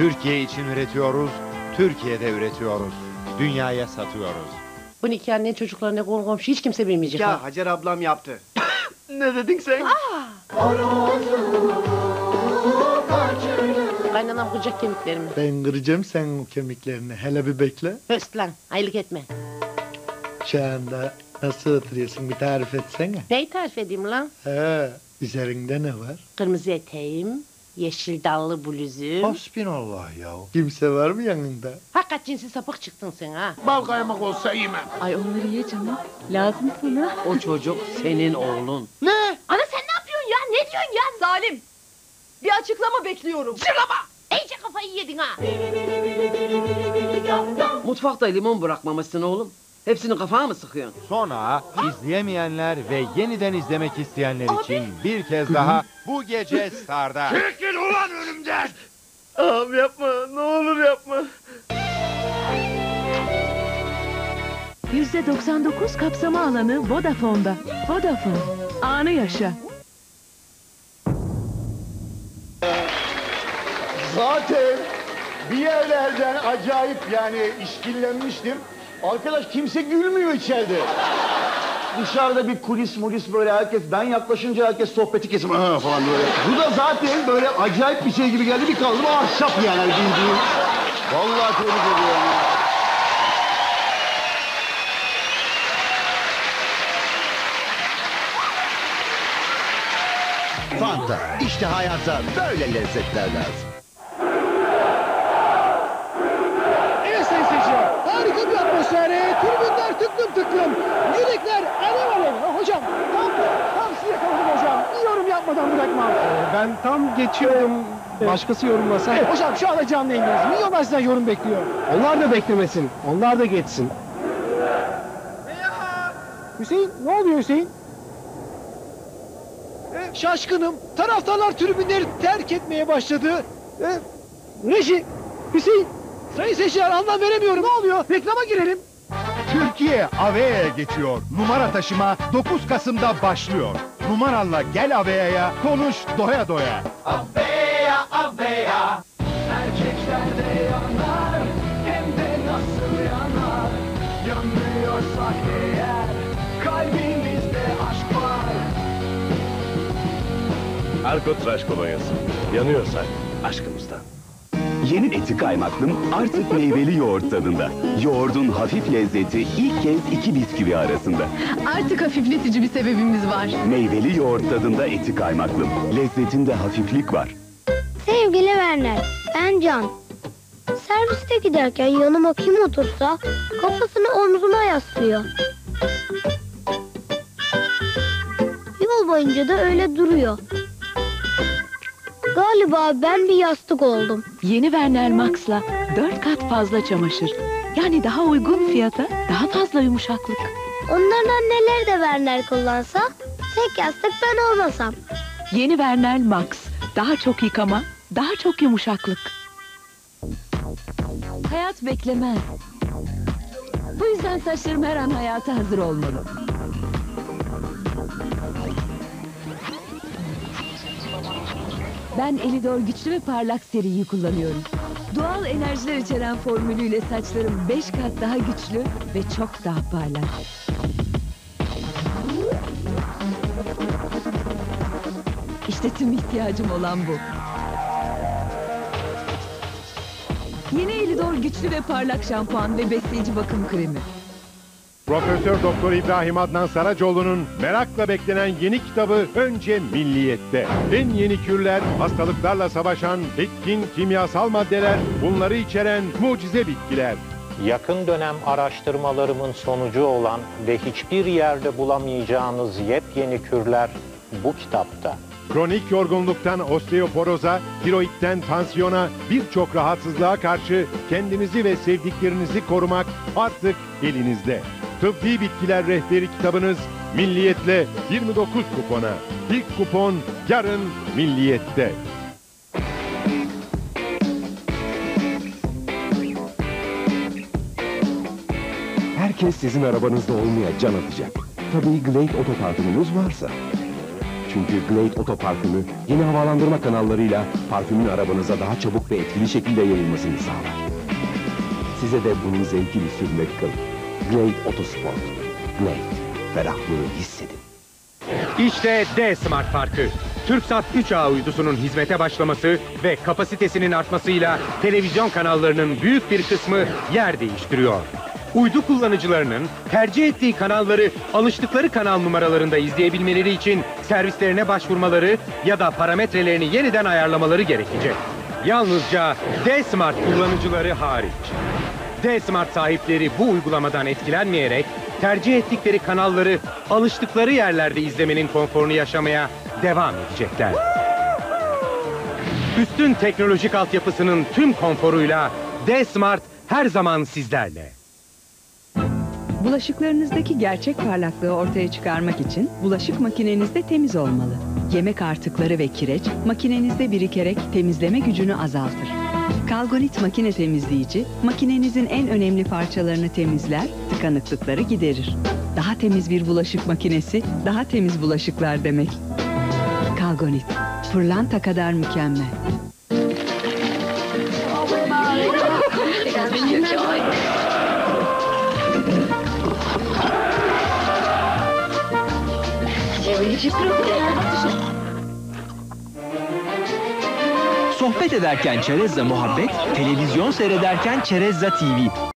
Türkiye için üretiyoruz, Türkiye'de üretiyoruz. Dünyaya satıyoruz. Bu nikah ne çocuklar ne komşu hiç kimse bilmeyecek. Ya Hacer ablam yaptı. Ne dedin sen? Kaynanam kıracak kemiklerimi. Ben kıracağım senin o kemiklerini. Hele bir bekle. Höst lan, aylık etme. Şu anda nasıl oturuyorsun bir tarif etsene. Neyi tarif edeyim lan? Üzerinde ne var? Kırmızı eteğim, yeşil dallı bluzum. Hasbinallah ya. Kimse var mı yanında? Hakikat cinsi sapık çıktın sen ha. Bal kaymak olsa yemem. Ay onları ye canım. Lazım sana. O çocuk senin oğlun. Ne? Ana sen ne yapıyorsun ya? Ne diyorsun ya? Salim. Bir açıklama bekliyorum. Açıklama! İyice kafayı yedin ha. Mutfakta limon bırakmamışsın oğlum. Hepsini kafana mı sıkıyorsun? Sonra izleyemeyenler ve yeniden izlemek isteyenler için bir kez daha bu gece Star'da. Çekil ulan önümden! Ağam yapma, ne olur yapma. %99 kapsama alanı Vodafone'da. Vodafone. Anı yaşa. Zaten bir yerlerden acayip yani işkillenmiştim. Arkadaş kimse gülmüyor içeride. Dışarıda bir kulis mulis böyle herkes, ben yaklaşınca herkes sohbeti kesim falan böyle. Bu da zaten böyle acayip bir şey gibi geldi, bir kaldım ahşap yani bildiğin. Vallahi tebrik ediyorum ya. Fanta, işte hayata böyle lezzetler lazım. Evet sayın seyirciler, harika bir atmosferde, tribünler tıklım tıklım, yürekler alev alev. Hocam, tam sizi yakaladım hocam, yorum yapmadan bırakmam. Ben tam geçiyordum, başkası yorumlasa. Evet hocam, şu anda canlı yayındayız, milyonlar sizden yorum bekliyor. Onlar da beklemesin, onlar da geçsin. Hüseyin, ne oluyor Hüseyin? Şaşkınım, taraftarlar tribünleri terk etmeye başladı. Reji, Hüseyin, sayın seyirciler anlam veremiyorum, ne oluyor? Reklama girelim. Türkiye Avea'ya geçiyor. Numara taşıma 9 Kasım'da başlıyor. Numaranla gel Avea'ya, konuş doya doya. Avea, Avea, erkeklerde yanar, hem de nasıl yanar. Yanmıyorsak eğer, kalbimizde aşk var. Alkotraş kolonyası. Yanıyorsak aşkımızdan. Yeni eti kaymaklım artık meyveli yoğurt tadında. Yoğurdun hafif lezzeti ilk kez iki bisküvi arasında. Artık hafifletici bir sebebimiz var. Meyveli yoğurt tadında eti kaymaklım. Lezzetinde hafiflik var. Sevgili Werner, ben Can. Serviste giderken yanıma kim otursa kafasını omzuma yaslıyor. Yol boyunca da öyle duruyor. Galiba ben bir yastık oldum. Yeni Werner Max'la 4 kat fazla çamaşır. Yani daha uygun fiyata daha fazla yumuşaklık. Onların anneleri de Werner kullansa, tek yastık ben olmasam. Yeni Werner Max. Daha çok yıkama, daha çok yumuşaklık. Hayat beklemez. Bu yüzden saçlarım her an hayata hazır olmalı. Ben Elidor güçlü ve parlak seriyi kullanıyorum. Doğal enerjiler içeren formülüyle saçlarım 5 kat daha güçlü ve çok daha parlak. İşte tüm ihtiyacım olan bu. Yeni Elidor güçlü ve parlak şampuan ve besleyici bakım kremi. Profesör Doktor İbrahim Adnan Saracoğlu'nun merakla beklenen yeni kitabı Önce Milliyet'te. En yeni kürler, hastalıklarla savaşan etkin kimyasal maddeler, bunları içeren mucize bitkiler. Yakın dönem araştırmalarımın sonucu olan ve hiçbir yerde bulamayacağınız yepyeni kürler bu kitapta. Kronik yorgunluktan osteoporoza, tiroidten tansiyona, birçok rahatsızlığa karşı kendinizi ve sevdiklerinizi korumak artık elinizde. Tıbbi Bitkiler Rehberi kitabınız Milliyet'le 29 kupona. İlk kupon yarın Milliyet'te. Herkes sizin arabanızda olmaya can atacak. Tabii Glade otoparkınız varsa. Çünkü Glade Auto parfümü yeni havalandırma kanallarıyla parfümün arabanıza daha çabuk ve etkili şekilde yayılmasını sağlar. Size de bunun zevkini sürmek kalır. Glade Autosport. Glade. Ferahlığı hissedin. İşte D-Smart farkı. TürkSat 3A uydusunun hizmete başlaması ve kapasitesinin artmasıyla televizyon kanallarının büyük bir kısmı yer değiştiriyor. Uydu kullanıcılarının tercih ettiği kanalları alıştıkları kanal numaralarında izleyebilmeleri için servislerine başvurmaları ya da parametrelerini yeniden ayarlamaları gerekecek. Yalnızca D-Smart kullanıcıları hariç. D-Smart sahipleri bu uygulamadan etkilenmeyerek tercih ettikleri kanalları alıştıkları yerlerde izlemenin konforunu yaşamaya devam edecekler. Üstün teknolojik altyapısının tüm konforuyla D-Smart her zaman sizlerle. Bulaşıklarınızdaki gerçek parlaklığı ortaya çıkarmak için bulaşık makinenizde temiz olmalı. Yemek artıkları ve kireç makinenizde birikerek temizleme gücünü azaltır. Kalgonit makine temizleyici, makinenizin en önemli parçalarını temizler, tıkanıklıkları giderir. Daha temiz bir bulaşık makinesi, daha temiz bulaşıklar demek. Kalgonit, pırlanta kadar mükemmel. Sohbet ederken çerezle muhabbet, televizyon seyrederken Çerezza TV.